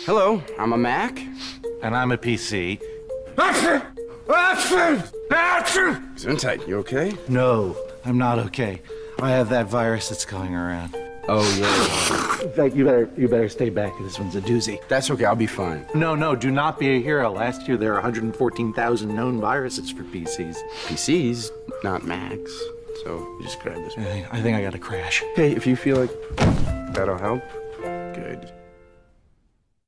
Hello, I'm a Mac. And I'm a PC. Gesundheit, you okay? No, I'm not okay. I have that virus that's going around. Oh, yeah. In fact, you better stay back. This one's a doozy. That's okay, I'll be fine. No, do not be a hero. Last year there were 114,000 known viruses for PCs. PCs, not Macs. So just grab this. I think I got a crash. Okay, if you feel like that'll help, good.